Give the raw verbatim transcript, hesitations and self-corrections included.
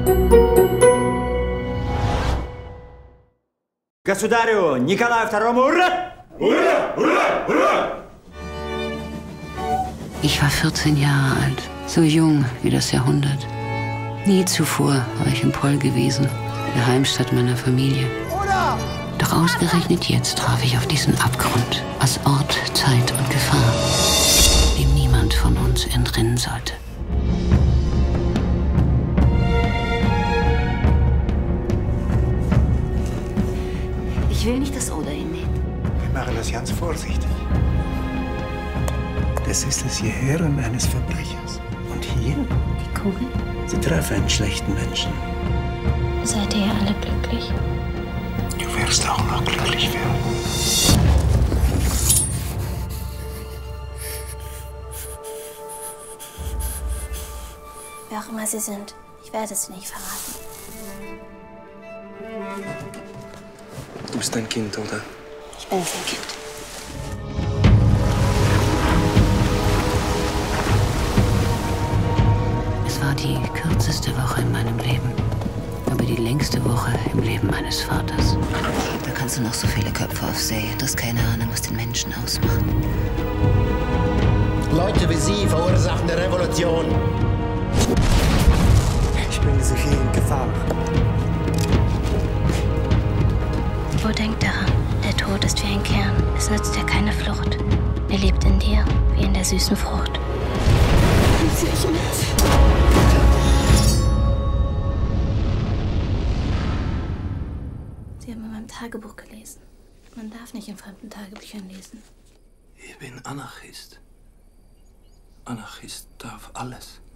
Государю Николаю Второму, ура! Ура! Ура! Ура! Ich war vierzehn Jahre alt, so jung wie das Jahrhundert. Nie zuvor war ich in Pol gewesen, der Heimstatt meiner Familie. Doch ausgerechnet jetzt traf ich auf diesen Abgrund, aus Ort, Zeit und Gefahr, dem niemand von uns entrinnen sollte. Ich will nicht, dass Oda ihn näht. Wir machen das ganz vorsichtig. Das ist das Gehirn eines Verbrechers. Und hier? Die Kugel? Sie treffen einen schlechten Menschen. Seid ihr alle glücklich? Du wirst auch noch glücklich werden. Wer auch immer sie sind, ich werde sie nicht verraten. Du bist ein Kind, oder? Ich bin kein Kind. Es war die kürzeste Woche in meinem Leben, aber die längste Woche im Leben meines Vaters. Da kannst du noch so viele Köpfe aufsehen. Du hast keine Ahnung, was den Menschen ausmacht. Leute wie Sie verursachen eine Revolution. Ich bringe Sie hier in Gefahr. Wo denkt daran, der Tod ist wie ein Kern. Es nützt dir keine Flucht. Er lebt in dir, wie in der süßen Frucht. Zieh ich mit. Sie haben in meinem Tagebuch gelesen. Man darf nicht in fremden Tagebüchern lesen. Ich bin Anarchist. Anarchist darf alles.